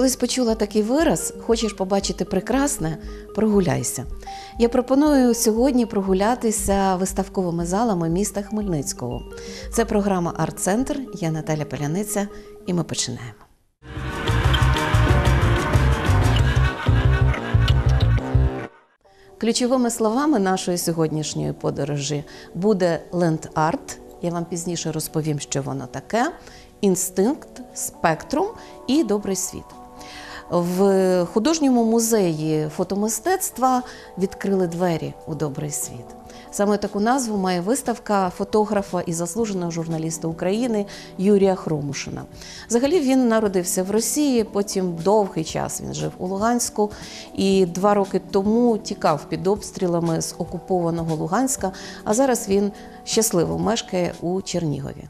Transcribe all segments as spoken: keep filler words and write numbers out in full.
Колись почула такий вираз: хочеш побачити прекрасне – прогуляйся. Я пропоную сьогодні прогулятися виставковими залами міста Хмельницького. Це програма «Арт-центр», я Наталя Поляниця, і ми починаємо. Ключовими словами нашої сьогоднішньої подорожі буде ленд-арт, я вам пізніше розповім, що воно таке, інстинкт, спектрум і добрий світ. В художньому музеї фотомистецтва відкрили двері у добрий світ. Саме таку назву має виставка фотографа і заслуженого журналіста України Юрія Хромушина. Взагалі він народився в Росії, потім довгий час він жив у Луганську і два роки тому тікав під обстрілами з окупованого Луганська, а зараз він щасливо мешкає у Чернігові.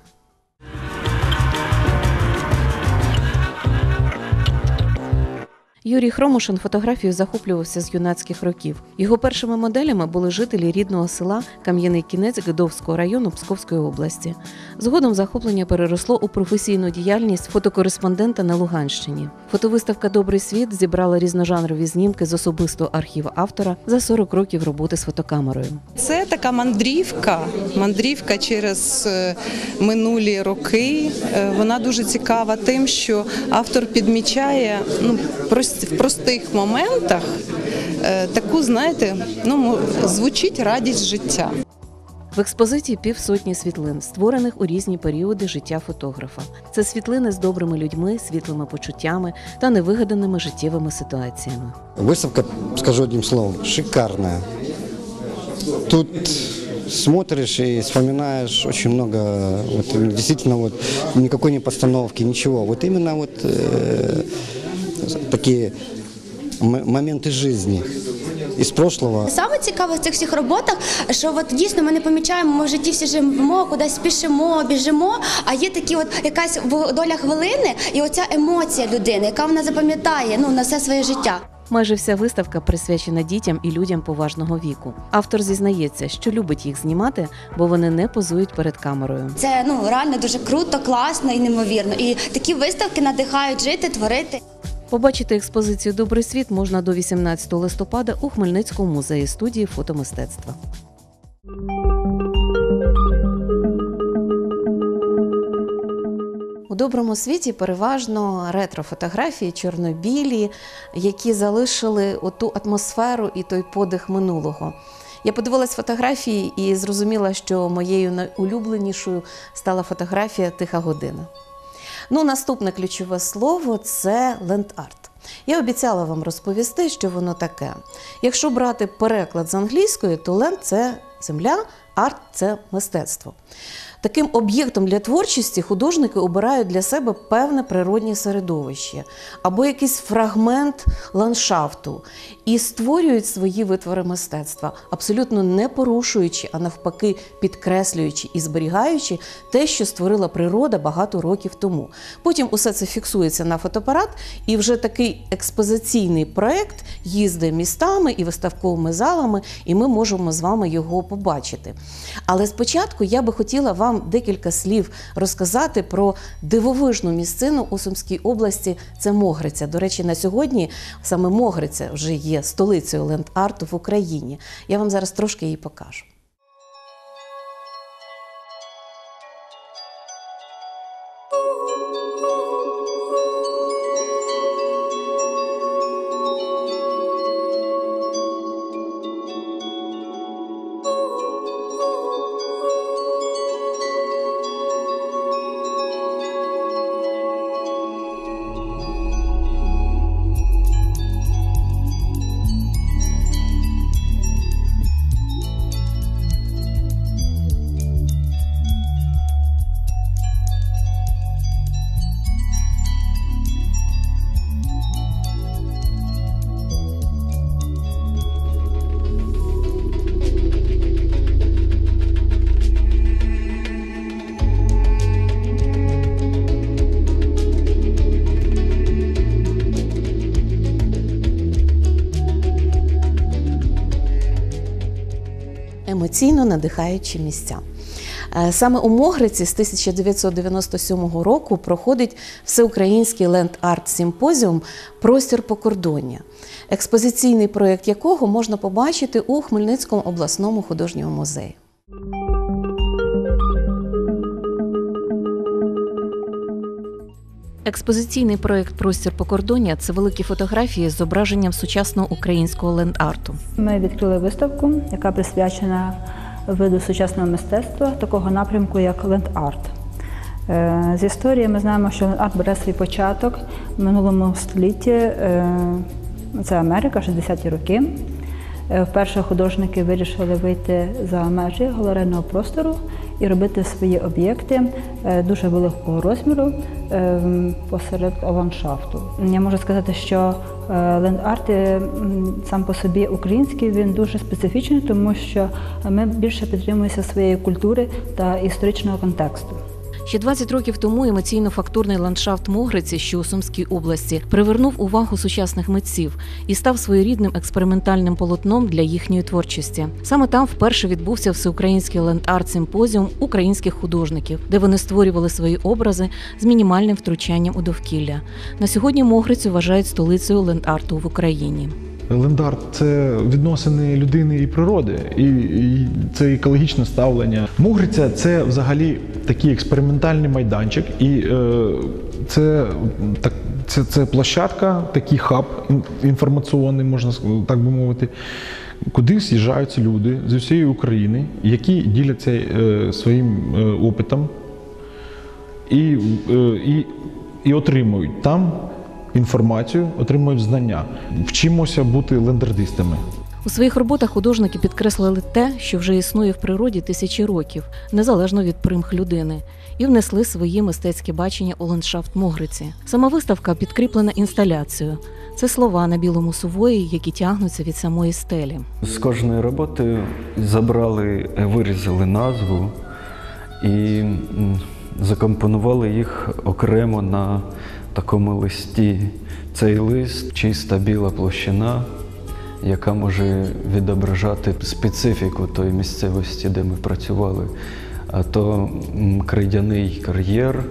Юрій Хромушин фотографією захоплювався з юнацьких років. Його першими моделями були жителі рідного села Кам'яний Кінець Гдовського району Псковської області. Згодом захоплення переросло у професійну діяльність фотокореспондента на Луганщині. Фотовиставка «Добрий світ» зібрала різножанрові знімки з особистого архіву автора за сорок років роботи з фотокамерою. Це така мандрівка, мандрівка через минулі роки. Вона дуже цікава тим, що автор підмічає, ну, в простих моментах таку, знаєте, ну, звучить радість життя. В експозиції півсотні світлин, створених у різні періоди життя фотографа. Це світлини з добрими людьми, світлими почуттями та невигаданими життєвими ситуаціями. Виставка, скажу одним словом, шикарна. Тут смотришь и вспоминаешь очень много, вот, действительно, вот, никакой не постановки, ничего. Вот именно вот э, такие моменти життя із прошлого. Саме цікаве в цих всіх роботах, що от дійсно ми не помічаємо, ми в житті всі живемо, кудись спішимо, біжимо, а є такі от якась доля хвилини і оця емоція людини, яка вона запам'ятає, ну, на все своє життя. Майже вся виставка присвячена дітям і людям поважного віку. Автор зізнається, що любить їх знімати, бо вони не позують перед камерою. Це, ну, реально дуже круто, класно і неймовірно. І такі виставки надихають жити, творити. Побачити експозицію «Добрий світ» можна до вісімнадцятого листопада у Хмельницькому музеї студії фотомистецтва. У «Доброму світі» переважно ретро-фотографії, чорно-білі, які залишили оту атмосферу і той подих минулого. Я подивилась фотографії і зрозуміла, що моєю найулюбленішою стала фотографія «Тиха година». Ну, наступне ключове слово – це ленд-арт. Я обіцяла вам розповісти, що воно таке. Якщо брати переклад з англійської, то ленд – це земля, арт – це мистецтво. Таким об'єктом для творчості художники обирають для себе певне природнє середовище або якийсь фрагмент ландшафту і створюють свої витвори мистецтва, абсолютно не порушуючи, а навпаки підкреслюючи і зберігаючи те, що створила природа багато років тому. Потім усе це фіксується на фотоапарат, і вже такий експозиційний проєкт їздить містами і виставковими залами, і ми можемо з вами його побачити. Але спочатку я би хотіла вам декілька слів розказати про дивовижну місцину у Сумській області – це Могриця. До речі, на сьогодні саме Могриця вже є столицею ленд-арту в Україні. Я вам зараз трошки її покажу. емоційно надихаючі місця. Е, Саме у Могриці з тисяча дев'ятсот дев'яносто сьомого року проходить всеукраїнський ленд-арт-симпозіум «Простір покордоння», експозиційний проєкт якого можна побачити у Хмельницькому обласному художньому музеї. Експозиційний проєкт «Простір покордоння» – це великі фотографії з зображенням сучасного українського ленд-арту. Ми відкрили виставку, яка присвячена виду сучасного мистецтва, такого напрямку, як ленд-арт. Е, З історії ми знаємо, що ленд-арт бере свій початок в минулому столітті. Е, Це Америка, шістдесяті роки. Е, Вперше художники вирішили вийти за межі галерейного простору і робити свої об'єкти е, дуже великого розміру е, посеред ландшафту. Я можу сказати, що е, ленд-арт е, сам по собі український, він дуже специфічний, тому що ми більше підтримуємося своєї культури та історичного контексту. Ще двадцять років тому емоційно-фактурний ландшафт Могриці, що у Сумській області, привернув увагу сучасних митців і став своєрідним експериментальним полотном для їхньої творчості. Саме там вперше відбувся всеукраїнський ленд-арт-симпозіум українських художників, де вони створювали свої образи з мінімальним втручанням у довкілля. На сьогодні Могрицю вважають столицею ленд-арту в Україні. Ленд-арт – це відносини людини і природи, і, і це екологічне ставлення. Могриця – це взагалі такий експериментальний майданчик, і е, це, так, це, це площадка, такий хаб інформаційний, можна так би мовити, куди з'їжджаються люди з усієї України, які діляться е, своїм е, опитом і, е, і, і отримують там інформацію, отримують знання. Вчимося бути лендардистами. У своїх роботах художники підкреслили те, що вже існує в природі тисячі років, незалежно від примх людини, і внесли свої мистецькі бачення у ландшафт Могриці. Сама виставка підкріплена інсталяцією. Це слова на білому сувої, які тягнуться від самої стелі. З кожної роботи забрали, вирізали назву і закомпонували їх окремо на такому листі. Цей лист – чиста біла площина, яка може відображати специфіку тої місцевості, де ми працювали. А то крейдяний кар'єр,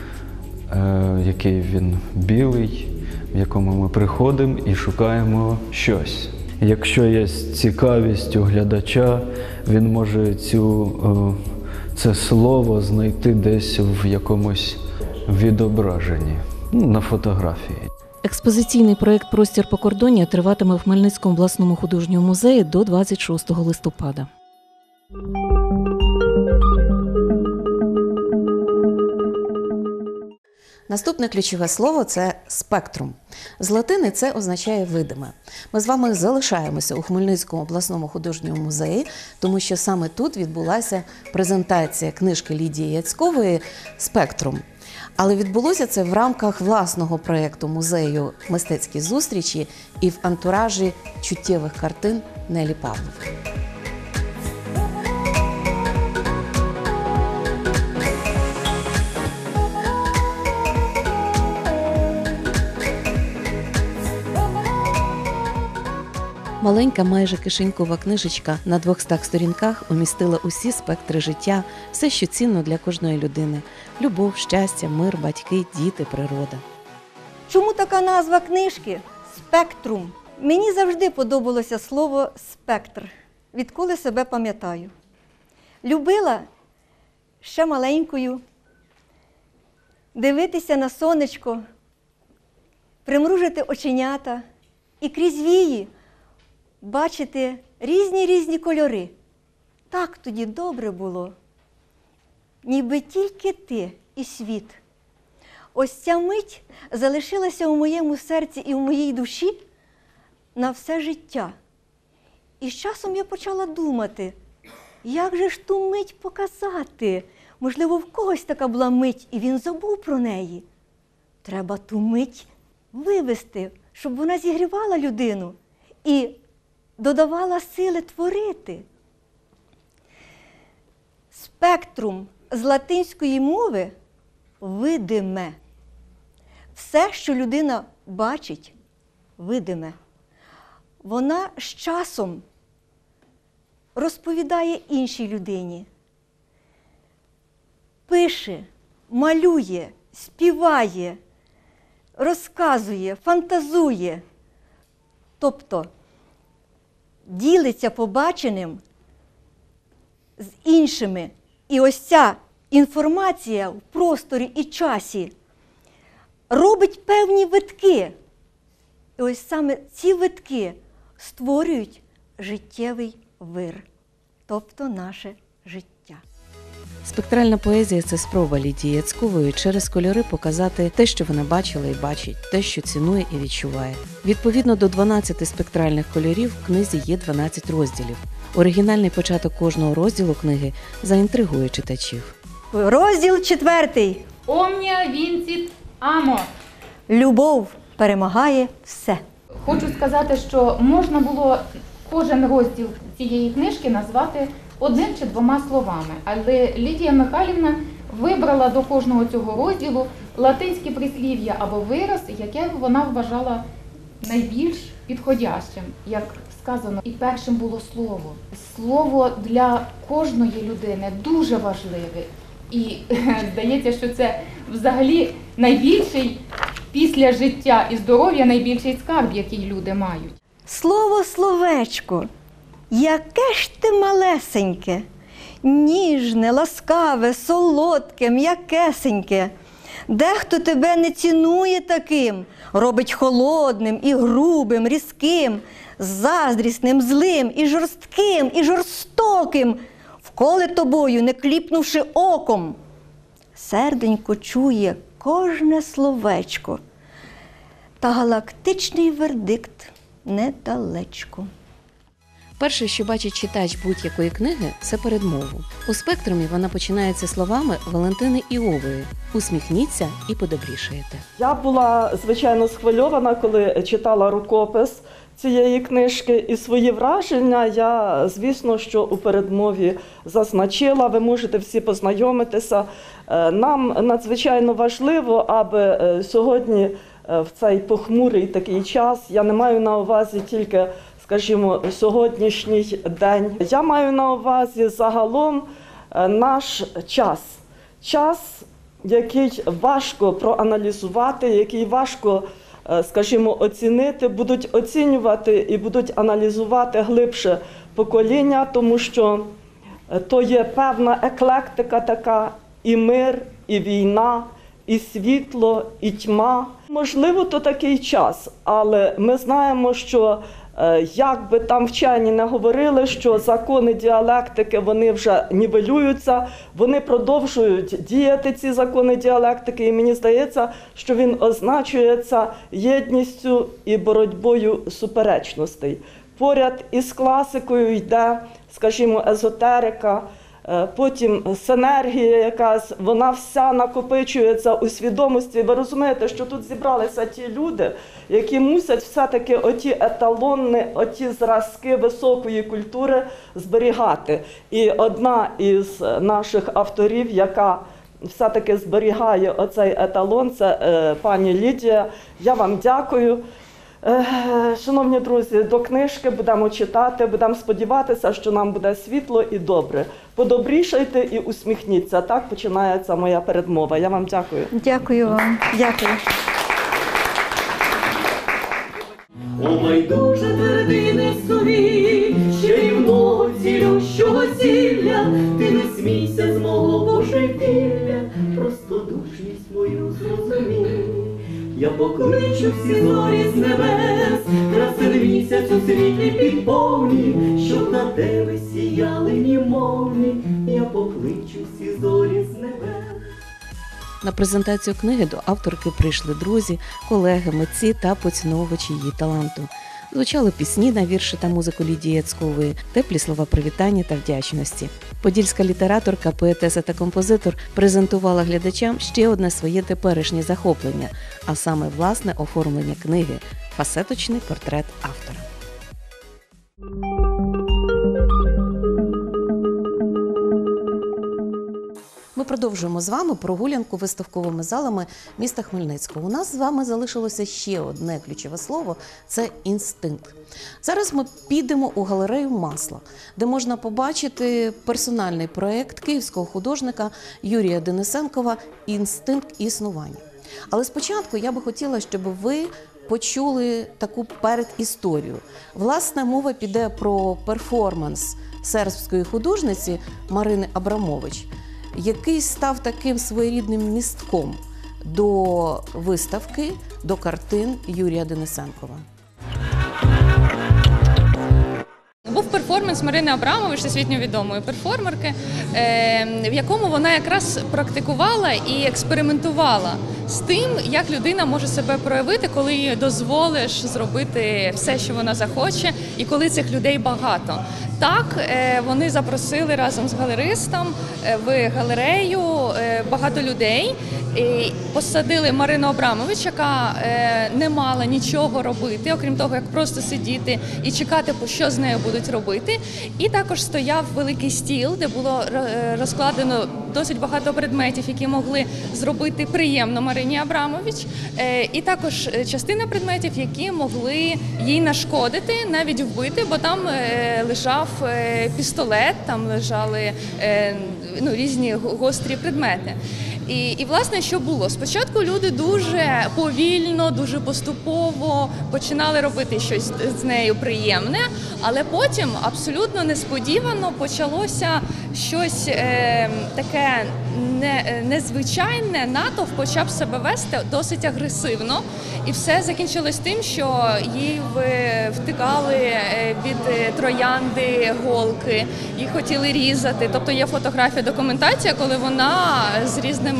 який він білий, в якому ми приходимо і шукаємо щось. Якщо є цікавість у глядача, він може цю, це слово знайти десь в якомусь відображенні, на фотографії. Експозиційний проєкт «Простір покордоння» триватиме в Хмельницькому обласному художньому музеї до двадцять шостого листопада. Наступне ключове слово – це спектрум. З латини це означає «видиме». Ми з вами залишаємося у Хмельницькому обласному художньому музеї, тому що саме тут відбулася презентація книжки Лідії Яцькової «Спектрум». Але відбулося це в рамках власного проєкту музею «Мистецькі зустрічі» і в антуражі чуттєвих картин Нелі Павлової. Маленька, майже кишенькова книжечка на двохстах сторінках умістила усі спектри життя, все, що цінно для кожної людини – любов, щастя, мир, батьки, діти, природа. Чому така назва книжки? Спектрум. Мені завжди подобалося слово спектр, відколи себе пам'ятаю. Любила ще маленькою дивитися на сонечко, примружити оченята і крізь вії бачити різні-різні кольори. Так тоді добре було. Ніби тільки ти і світ. Ось ця мить залишилася у моєму серці і в моїй душі на все життя. І з часом я почала думати, як же ж ту мить показати? Можливо, в когось така була мить, і він забув про неї. Треба ту мить вивести, щоб вона зігрівала людину і додавала сили творити. Спектрум з латинської мови – видиме. Все, що людина бачить, видиме. Вона з часом розповідає іншій людині. пише, малює, співає, розказує, фантазує. Тобто ділиться побаченим з іншими. І ось ця інформація в просторі і часі робить певні витки. І ось саме ці витки створюють життєвий вир, тобто наше життя. Спектральна поезія – це спроба Лідії Яцькової через кольори показати те, що вона бачила і бачить, те, що цінує і відчуває. Відповідно до дванадцяти спектральних кольорів в книзі є дванадцять розділів. Оригінальний початок кожного розділу книги заінтригує читачів. Розділ четвертий. Omnia vincit amor. Любов перемагає все. Хочу сказати, що можна було кожен розділ цієї книжки назвати одним чи двома словами. Але Лідія Михайлівна вибрала до кожного цього розділу латинське прислів'я або вираз, яке вона вважала найбільш підходящим. Як сказано, і першим було слово. Слово для кожної людини дуже важливе. І здається, що це взагалі найбільший після життя і здоров'я найбільший скарб, який люди мають. Слово словечко, яке ж ти малесеньке, ніжне, ласкаве, солодке, м'якесеньке. Дехто тебе не цінує таким, робить холодним і грубим, різким, заздрісним, злим і жорстким, і жорстоким, вколе тобою, не кліпнувши оком. Серденько чує кожне словечко, та галактичний вердикт недалечко. Перше, що бачить читач будь-якої книги – це передмову. У «Спектрумі» вона починається словами Валентини Іової «Усміхніться і подобрішаєте». Я була, звичайно, схвильована, коли читала рукопис цієї книжки, і свої враження я, звісно, що у передмові зазначила. Ви можете всі познайомитися. Нам надзвичайно важливо, аби сьогодні, в цей похмурий такий час, я не маю на увазі тільки, скажімо, сьогоднішній день. Я маю на увазі загалом наш час. Час, який важко проаналізувати, який важко, скажімо, оцінити, будуть оцінювати і будуть аналізувати глибше покоління, тому що то є певна еклектика така, і мир, і війна, і світло, і тьма. Можливо, то такий час, але ми знаємо, що як би там вчені не говорили, що закони діалектики, вони вже нівелюються, вони продовжують діяти, ці закони діалектики, і мені здається, що він означується єдністю і боротьбою суперечностей. Поряд із класикою йде, скажімо, езотерика, потім синергія якась, вона вся накопичується у свідомості. Ви розумієте, що тут зібралися ті люди, які мусять все-таки оті еталони, оті зразки високої культури зберігати. І одна із наших авторів, яка все-таки зберігає оцей еталон, це е, пані Лідія. Я вам дякую. Шановні друзі, до книжки будемо читати, будемо сподіватися, що нам буде світло і добре. Подобрішайте і усміхніться. Так починається моя передмова. Я вам дякую. Дякую вам. Дякую. О, байдуже твердине сові, чарівного цілющого зілля, ти не смійся з мого божевілля, простодушність мою зрозумій. Я покличу всі зорі з небес, красен місяць у світлі підповні, щоб на тебе сіяли німовні. Я покличу всі зорі з небес. На презентацію книги до авторки прийшли друзі, колеги, митці та поціновувачі її таланту. Звучали пісні на вірші та музику Лідії Яцькової, теплі слова привітання та вдячності. Подільська літераторка, поетеса та композитор презентувала глядачам ще одне своє теперішнє захоплення, а саме власне оформлення книги – фасеточний портрет автора. Ми продовжуємо продовжуємо з вами прогулянку виставковими залами міста Хмельницького. У нас з вами залишилося ще одне ключове слово – це інстинкт. Зараз ми підемо у галерею «Масло», де можна побачити персональний проєкт київського художника Юрія Денисенкова «Інстинкт існування». Але спочатку я би хотіла, щоб ви почули таку передісторію. Власне, мова піде про перформанс сербської художниці Марини Абрамович, який став таким своєрідним містком до виставки, до картин Юрія Денисенкова. Був перформанс Марини Абрамович, всесвітньо відомої перформерки, в якому вона якраз практикувала і експериментувала з тим, як людина може себе проявити, коли їй дозволиш зробити все, що вона захоче, і коли цих людей багато. Так, вони запросили разом з галеристом в галерею багато людей, і посадили Марину Абрамович, яка не мала нічого робити, окрім того, як просто сидіти і чекати, що з нею будуть робити. І також стояв великий стіл, де було розкладено досить багато предметів, які могли зробити приємно Марині Абрамович. І також частина предметів, які могли їй нашкодити, навіть вбити, бо там лежав пістолет, там лежали ну, різні гострі предмети. І, і, власне, що було? Спочатку люди дуже повільно, дуже поступово починали робити щось з нею приємне, але потім абсолютно несподівано почалося щось е, таке не, незвичайне. Натовп почав себе вести досить агресивно, і все закінчилось тим, що їй втикали від троянди голки, їх хотіли різати. Тобто є фотографія, документація, коли вона з різними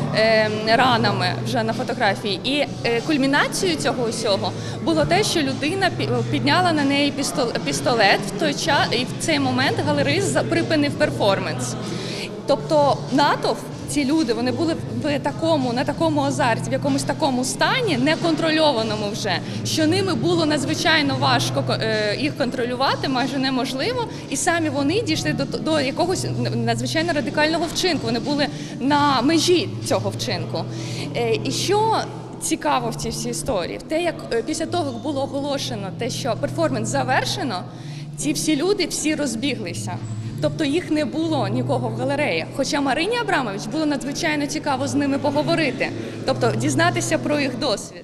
ранами вже на фотографії. І кульмінацією цього усього було те, що людина підняла на неї пістолет в той час, і в цей момент галерист припинив перформанс. Тобто натовп, ці люди, вони були в такому, на такому азарті, в якомусь такому стані, неконтрольованому вже, що ними було надзвичайно важко їх контролювати, майже неможливо, і самі вони дійшли до, до якогось надзвичайно радикального вчинку, вони були на межі цього вчинку. І що цікаво в цій всій історії, те, як після того, як було оголошено те, що перформанс завершено, ці всі люди всі розбіглися. Тобто їх не було нікого в галереї. Хоча Марині Абрамович було надзвичайно цікаво з ними поговорити, тобто дізнатися про їх досвід.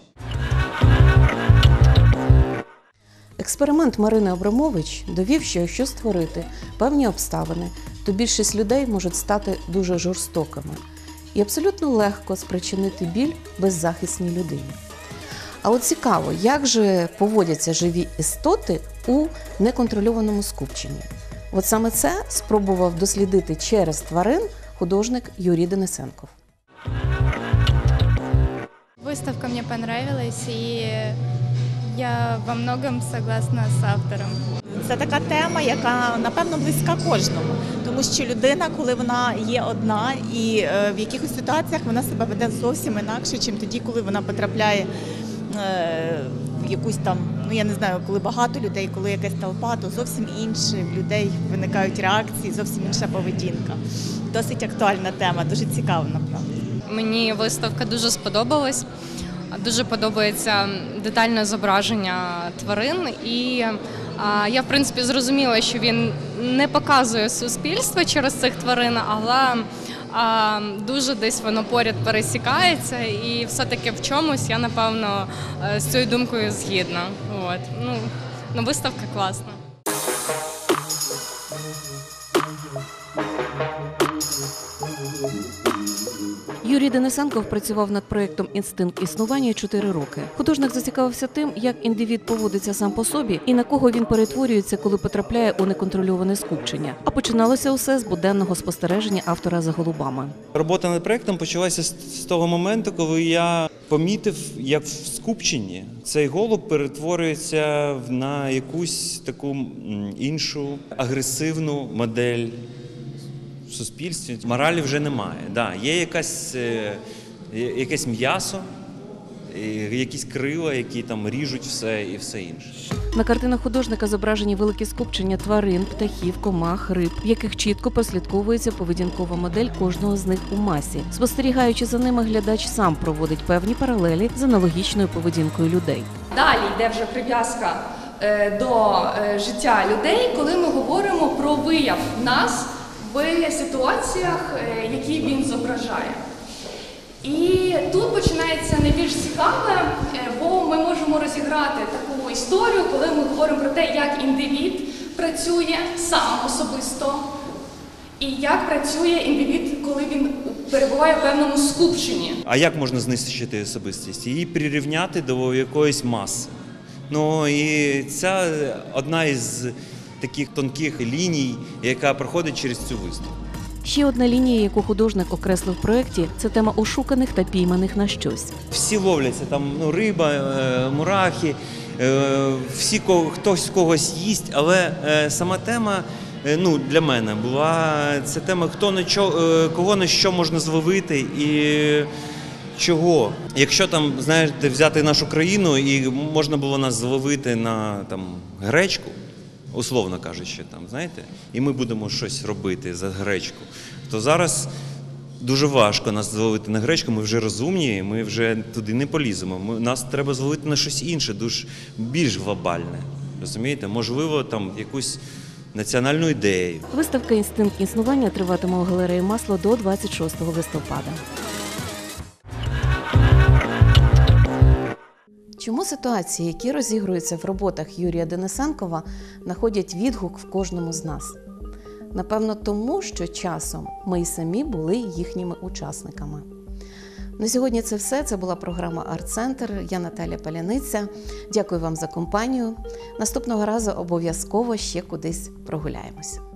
Експеримент Марини Абрамович довів, що якщо створити певні обставини, то більшість людей можуть стати дуже жорстокими. І абсолютно легко спричинити біль беззахисній людині. А от цікаво, як же поводяться живі істоти у неконтрольованому скупченні? От саме це спробував дослідити через тварин художник Юрій Денисенков. Выставка мне понравилась, и я во многом согласна з автором. Це така тема, яка, напевно, близька кожному. Тому що людина, коли вона є одна, і е, в якихось ситуаціях вона себе веде зовсім інакше, ніж тоді, коли вона потрапляє е, в якусь там, ну я не знаю, коли багато людей, коли якась толпа, то зовсім інші в людей виникають реакції, зовсім інша поведінка. Досить актуальна тема, дуже цікава, направду. Мені виставка дуже сподобалась. Дуже подобається детальне зображення тварин, і а, я, в принципі, зрозуміла, що він не показує суспільство через цих тварин, але а, дуже десь воно поряд пересікається, і все-таки в чомусь я, напевно, з цією думкою згідна. От. Ну, ну, виставка класна. Юрій Денисенков працював над проєктом «Інстинкт існування» чотири роки. Художник зацікавився тим, як індивід поводиться сам по собі і на кого він перетворюється, коли потрапляє у неконтрольоване скупчення. А починалося усе з буденного спостереження автора за голубами. Робота над проєктом почалася з того моменту, коли я помітив, як в скупченні цей голуб перетворюється на якусь таку іншу агресивну модель в суспільстві. Моралі вже немає. Да, є якась, якесь м'ясо, якісь крила, які там ріжуть все і все інше. На картинах художника зображені великі скупчення тварин, птахів, комах, риб, в яких чітко прослідковується поведінкова модель кожного з них у масі. Спостерігаючи за ними, глядач сам проводить певні паралелі з аналогічною поведінкою людей. Далі йде вже прив'язка е, до е, життя людей, коли ми говоримо про вияв нас в ситуаціях, е, які він зображає. І тут починається найбільш цікаве, е, бо ми можемо розіграти таку історію, коли ми говоримо про те, як індивід працює сам особисто, і як працює індивід, коли він перебуває в певному скупченні. А як можна знищити особистість? Її прирівняти до якоїсь маси. Ну і це одна із таких тонких ліній, яка проходить через цю виставку. Ще одна лінія, яку художник окреслив в проєкті, це тема ошуканих та пійманих на щось. Всі ловляться, там ну, риба, е, мурахи, е, всі, кого, хтось когось їсть, але е, сама тема, е, ну, для мене була, це тема, хто на чо, е, кого на що можна зловити і чого. Якщо там, знаєте, взяти нашу країну і можна було нас зловити на там, гречку, условно кажучи, там, знаєте, і ми будемо щось робити за гречку, то зараз дуже важко нас зловити на гречку, ми вже розумні, ми вже туди не поліземо. Ми, нас треба зловити на щось інше, дуже більш глобальне, розумієте? Можливо, там якусь національну ідею. Виставка «Інстинкт існування» триватиме у галереї «Масло» до двадцять шостого листопада. Чому ситуації, які розігруються в роботах Юрія Денисенкова, знаходять відгук в кожному з нас? Напевно, тому, що часом ми й самі були їхніми учасниками. На сьогодні це все. Це була програма «Арт-центр». Я Наталя Паляниця. Дякую вам за компанію. Наступного разу обов'язково ще кудись прогуляємося.